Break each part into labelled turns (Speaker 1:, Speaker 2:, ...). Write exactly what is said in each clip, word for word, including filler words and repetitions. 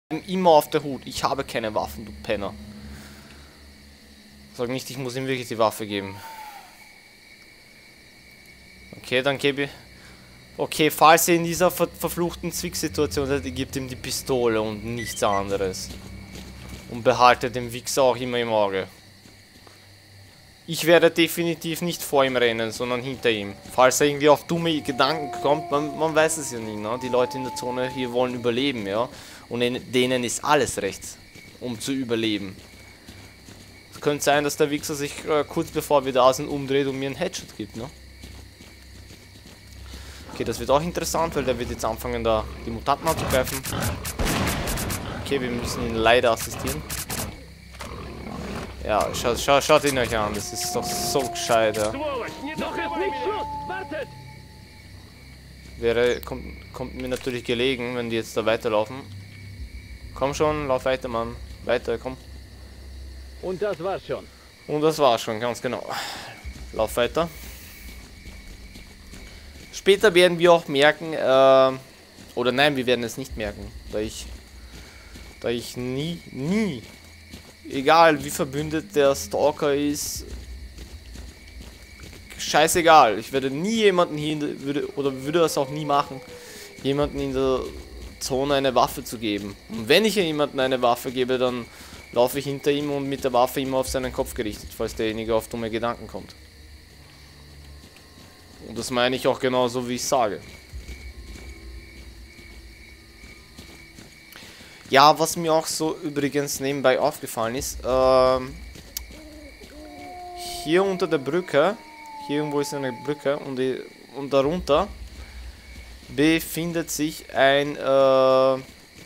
Speaker 1: Immer auf der Hut. Ich habe keine Waffen, du Penner. Sag nicht, ich muss ihm wirklich die Waffe geben. Okay, dann gebe ich... Okay, falls er in dieser ver verfluchten Zwicksituation seid, gibt ihm die Pistole und nichts anderes. Und behalte den Wichser auch immer im Auge. Ich werde definitiv nicht vor ihm rennen, sondern hinter ihm. Falls er irgendwie auf dumme Gedanken kommt, man, man weiß es ja nie, ne? Die Leute in der Zone hier wollen überleben, ja? Und in, denen ist alles recht, um zu überleben. Es könnte sein, dass der Wichser sich äh, kurz bevor wir da sind umdreht und mir einen Headshot gibt, ne? Okay, das wird auch interessant, weil der wird jetzt anfangen, da die Mutanten anzugreifen. Okay, wir müssen ihn leider assistieren. Ja, schaut, schaut, schaut ihn euch an, das ist doch so gescheit, ja. Wäre, kommt, kommt mir natürlich gelegen, wenn die jetzt da weiterlaufen. Komm schon, lauf weiter, Mann. Weiter, komm.
Speaker 2: Und das war's schon.
Speaker 1: Und das war's schon, ganz genau. Lauf weiter. Später werden wir auch merken, äh, oder nein, wir werden es nicht merken, da ich, da ich nie, nie, egal wie verbündet der Stalker ist, scheißegal, ich werde nie jemanden hier, in der, würde, oder würde das auch nie machen, jemanden in der Zone eine Waffe zu geben. Und wenn ich jemanden eine Waffe gebe, dann laufe ich hinter ihm und mit der Waffe immer auf seinen Kopf gerichtet, falls derjenige auf dumme Gedanken kommt. Und das meine ich auch genauso, wie ich sage. Ja, was mir auch so übrigens nebenbei aufgefallen ist, ähm, hier unter der Brücke, hier irgendwo ist eine Brücke und, die, und darunter befindet sich ein äh,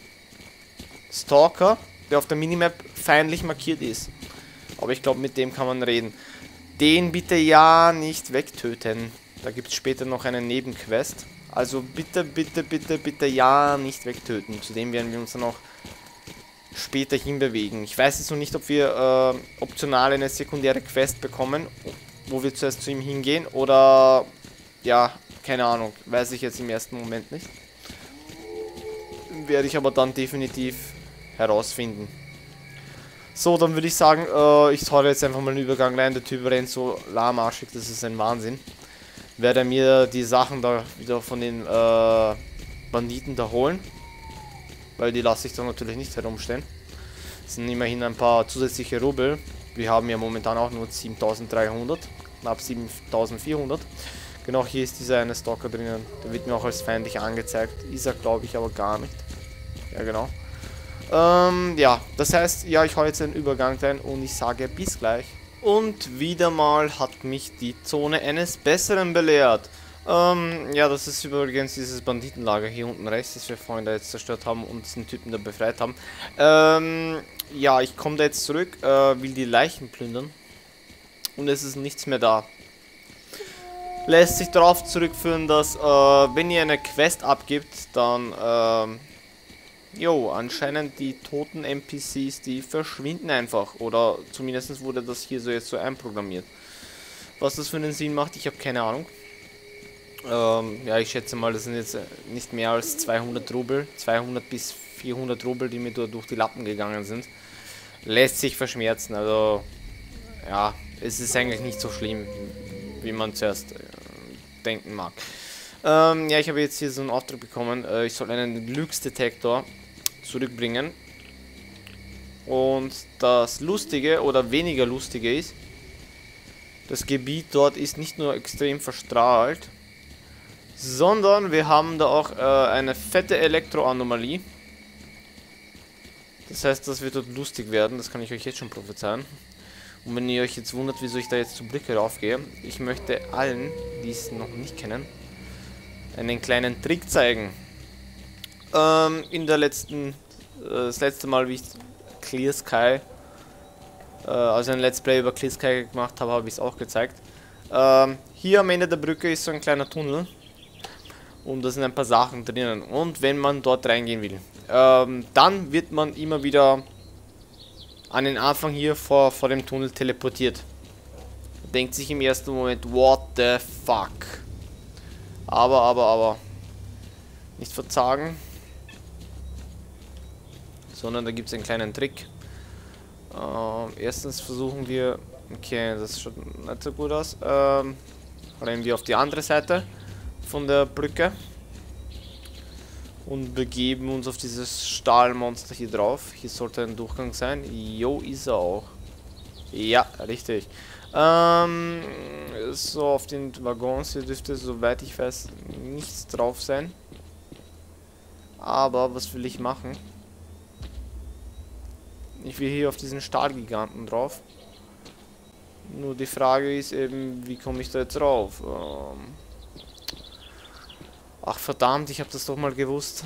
Speaker 1: Stalker, der auf der Minimap feindlich markiert ist. Aber ich glaube, mit dem kann man reden. Den bitte ja nicht wegtöten. Da gibt es später noch eine Nebenquest. Also bitte, bitte, bitte, bitte ja nicht wegtöten. Zudem werden wir uns dann auch später hinbewegen. Ich weiß jetzt noch nicht, ob wir äh, optional eine sekundäre Quest bekommen, wo wir zuerst zu ihm hingehen. Oder, ja, keine Ahnung. Weiß ich jetzt im ersten Moment nicht. Werde ich aber dann definitiv herausfinden. So, dann würde ich sagen, äh, ich zahle jetzt einfach mal einen Übergang rein. Der Typ rennt so lahmarschig, das ist ein Wahnsinn. Werde mir die Sachen da wieder von den äh, Banditen da holen. Weil die lasse ich dann natürlich nicht herumstehen. Das sind immerhin ein paar zusätzliche Rubel. Wir haben ja momentan auch nur siebentausenddreihundert, knapp siebentausendvierhundert. Genau, hier ist dieser eine Stalker drinnen. Der wird mir auch als feindlich angezeigt. Ist er, glaube ich, aber gar nicht. Ja, genau. Ähm, ja, das heißt, ja, ich hole jetzt einen Übergang rein und ich sage bis gleich. Und wieder mal hat mich die Zone eines Besseren belehrt. Ähm, ja, das ist übrigens dieses Banditenlager hier unten rechts, das wir vorhin da jetzt zerstört haben und diesen Typen da befreit haben. Ähm, ja, ich komme da jetzt zurück, äh, will die Leichen plündern. Und es ist nichts mehr da. Lässt sich darauf zurückführen, dass, äh, wenn ihr eine Quest abgibt, dann, ähm... jo, anscheinend die toten N P Cs, die verschwinden einfach. Oder zumindest wurde das hier so jetzt so einprogrammiert. Was das für einen Sinn macht, ich habe keine Ahnung. Ähm, ja, ich schätze mal, das sind jetzt nicht mehr als zweihundert Rubel. zweihundert bis vierhundert Rubel, die mir durch die Lappen gegangen sind. Lässt sich verschmerzen, also... ja, es ist eigentlich nicht so schlimm, wie man zuerst äh, denken mag. Ähm, ja, ich habe jetzt hier so einen Auftrag bekommen. Äh, ich soll einen Glücksdetektor zurückbringen. Und das Lustige oder weniger Lustige ist, das Gebiet dort ist nicht nur extrem verstrahlt, sondern wir haben da auch äh, eine fette Elektroanomalie. Das heißt, das wird dort lustig werden, das kann ich euch jetzt schon prophezeien. Und wenn ihr euch jetzt wundert, wieso ich da jetzt zur Brücke raufgehe, ich möchte allen, die es noch nicht kennen, einen kleinen Trick zeigen. Ähm, in der letzten, äh, das letzte Mal, wie ich Clear Sky, äh, also ein Let's Play über Clear Sky gemacht habe, habe ich es auch gezeigt. Ähm, hier am Ende der Brücke ist so ein kleiner Tunnel und da sind ein paar Sachen drinnen. Und wenn man dort reingehen will, ähm, dann wird man immer wieder an den Anfang hier vor, vor dem Tunnel teleportiert. Denkt sich im ersten Moment, what the fuck? Aber, aber, aber, nicht verzagen. sondern da gibt es einen kleinen Trick. Ähm, erstens versuchen wir, okay, das schaut nicht so gut aus, ähm, rennen wir auf die andere Seite von der Brücke und begeben uns auf dieses Stahlmonster hier drauf. Hier sollte ein Durchgang sein. Jo, ist er auch. Ja, richtig. Ähm, so, auf den Waggons hier dürfte, soweit ich weiß, nichts drauf sein. Aber, was will ich machen? Ich will hier auf diesen Stahlgiganten drauf. Nur die Frage ist eben, wie komme ich da jetzt drauf? Ähm Ach verdammt, ich habe das doch mal gewusst.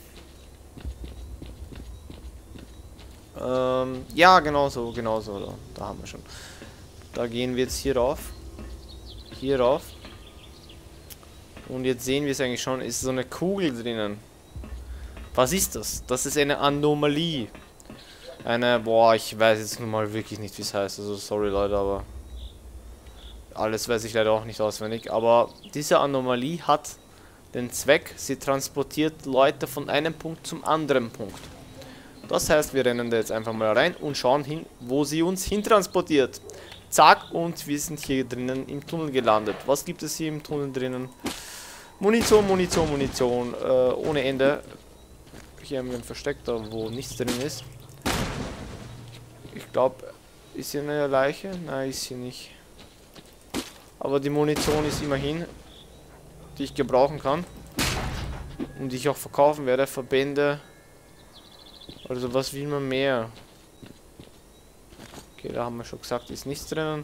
Speaker 1: Ähm, ja, genau so, genau so. Da, da haben wir schon. Da gehen wir jetzt hier rauf. Hier rauf. Und jetzt sehen wir es eigentlich schon, ist so eine Kugel drinnen. Was ist das? Das ist eine Anomalie. Eine, boah, ich weiß jetzt nun mal wirklich nicht, wie es heißt. Also sorry Leute, aber alles weiß ich leider auch nicht auswendig. Aber diese Anomalie hat den Zweck, sie transportiert Leute von einem Punkt zum anderen Punkt. Das heißt, wir rennen da jetzt einfach mal rein und schauen hin, wo sie uns hintransportiert. Zack, und wir sind hier drinnen im Tunnel gelandet. Was gibt es hier im Tunnel drinnen? Munition, Munition, Munition, äh, ohne Ende. Hier haben wir ein Versteck, da wo nichts drin ist. Ich glaube, ist hier eine Leiche? Nein, ist hier nicht. Aber die Munition ist immerhin, die ich gebrauchen kann und die ich auch verkaufen werde. Verbände, also was will man mehr? Okay, da haben wir schon gesagt, ist nichts drinnen.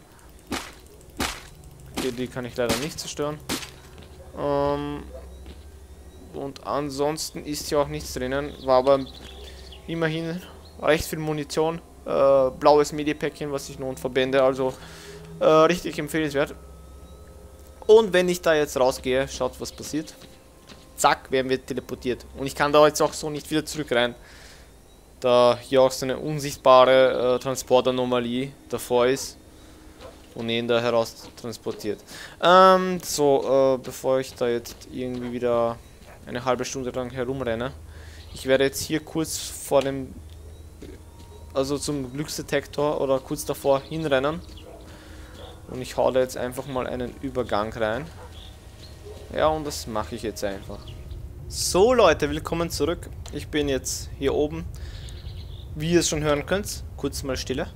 Speaker 1: Okay, die kann ich leider nicht zerstören. Ähm, und ansonsten ist hier auch nichts drinnen, war aber immerhin recht viel Munition. Äh, blaues Medipäckchen, was ich nun verbände, also äh, richtig empfehlenswert. Und wenn ich da jetzt rausgehe, schaut was passiert. Zack, werden wir teleportiert. Und ich kann da jetzt auch so nicht wieder zurück rein. Da hier auch so eine unsichtbare äh, Transportanomalie davor ist. Und ihn da heraus transportiert. Ähm, so, äh, bevor ich da jetzt irgendwie wieder eine halbe Stunde lang herumrenne. Ich werde jetzt hier kurz vor dem, also zum Glücksdetektor oder kurz davor hinrennen. Und ich hau da jetzt einfach mal einen Übergang rein. Ja, und das mache ich jetzt einfach. So Leute, willkommen zurück. Ich bin jetzt hier oben. Wie ihr es schon hören könnt, kurz mal Stille.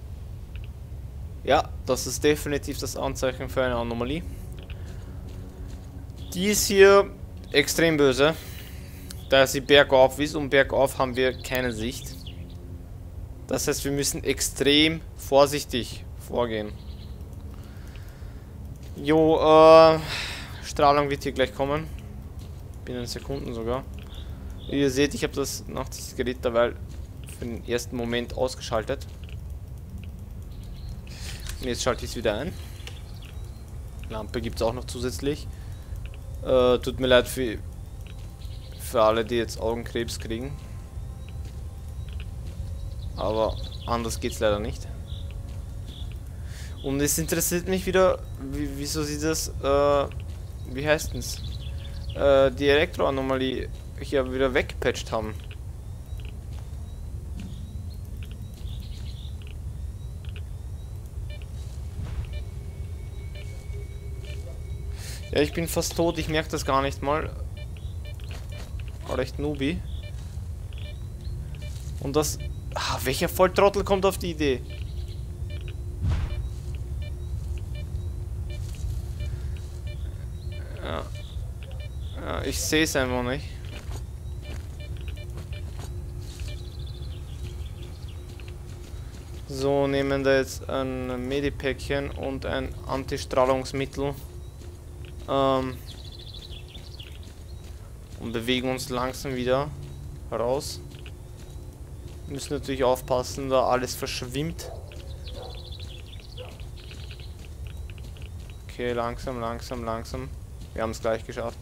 Speaker 1: Ja, das ist definitiv das Anzeichen für eine Anomalie. Die ist hier extrem böse, da sie bergauf ist und bergauf haben wir keine Sicht. Das heißt, wir müssen extrem vorsichtig vorgehen. Jo, äh, Strahlung wird hier gleich kommen. Binnen Sekunden sogar. Wie ihr seht, ich habe das nach dieses Gerät dabei für den ersten Moment ausgeschaltet. Und jetzt schalte ich es wieder ein. Lampe gibt es auch noch zusätzlich. Äh, tut mir leid für, für alle, die jetzt Augenkrebs kriegen. Aber anders geht es leider nicht. Und es interessiert mich wieder, wie, wieso sie das, äh, wie heißt es, äh, die Elektroanomalie hier wieder weggepatcht haben. Ja, ich bin fast tot, ich merke das gar nicht mal. Recht Nubi. Und das, ah, welcher Volltrottel kommt auf die Idee? Ja. Ja, ich sehe es einfach nicht. So, nehmen da jetzt ein Medipäckchen und ein Antistrahlungsmittel. Ähm, und bewegen uns langsam wieder raus. Müssen natürlich aufpassen, da alles verschwimmt. Okay, langsam, langsam, langsam. Wir haben es gleich geschafft.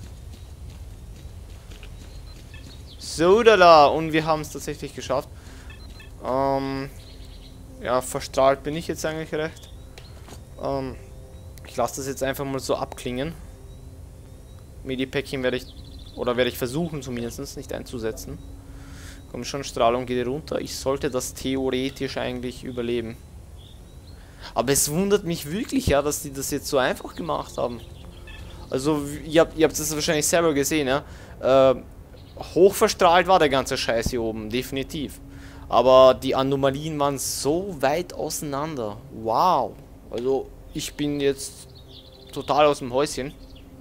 Speaker 1: So, da da. Und wir haben es tatsächlich geschafft. Ähm, ja, verstrahlt bin ich jetzt eigentlich recht. Ähm, ich lasse das jetzt einfach mal so abklingen. Medipäckchen werde ich, oder werde ich versuchen zumindest, nicht einzusetzen. Komm schon, Strahlung geht runter. Ich sollte das theoretisch eigentlich überleben. Aber es wundert mich wirklich, ja, dass die das jetzt so einfach gemacht haben. Also, ihr habt, ihr habt das wahrscheinlich selber gesehen, ja. Äh, hochverstrahlt war der ganze Scheiß hier oben, definitiv. Aber die Anomalien waren so weit auseinander. Wow. Also, ich bin jetzt total aus dem Häuschen.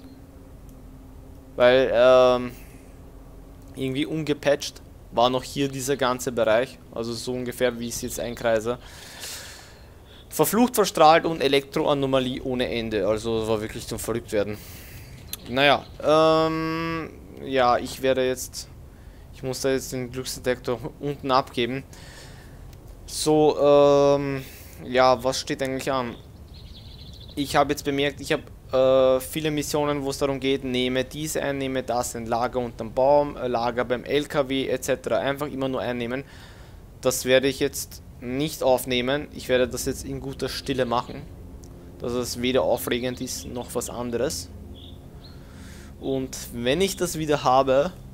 Speaker 1: Weil, ähm, irgendwie ungepatcht war noch hier dieser ganze Bereich. Also so ungefähr, wie ich es jetzt einkreise. Verflucht, verstrahlt und Elektroanomalie ohne Ende. Also war wirklich zum Verrücktwerden. Naja, ähm, ja, ich werde jetzt, ich muss da jetzt den Glücksdetektor unten abgeben. So, ähm, ja, was steht eigentlich an? Ich habe jetzt bemerkt, ich habe äh, viele Missionen, wo es darum geht, nehme diese ein, nehme das ein, Lager unterm Baum, äh, Lager beim L K W et cetera. Einfach immer nur einnehmen. Das werde ich jetzt nicht aufnehmen. Ich werde das jetzt in guter Stille machen. Dass es weder aufregend ist, noch was anderes. Und wenn ich das wieder habe,